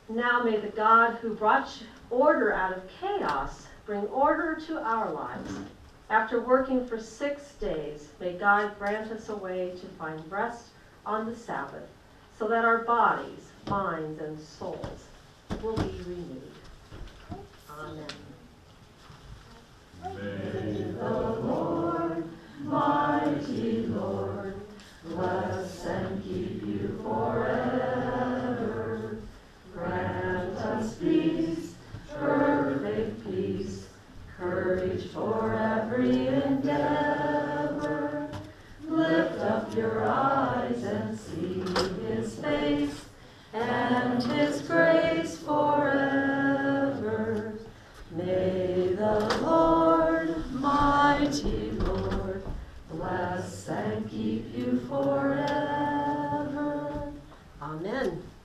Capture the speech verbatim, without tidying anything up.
Now may the God who brought order out of chaos bring order to our lives. After working for six days, may God grant us a way to find rest on the Sabbath, so that our bodies, minds, and souls will be renewed. Amen. May the Lord, mighty Lord, bless and keep you forever. Grant us peace, perfect peace, courage for every endeavor. Lift up your eyes and see his face, and his grace forever. May the Lord, mighty Lord, bless and keep you forever. Amen.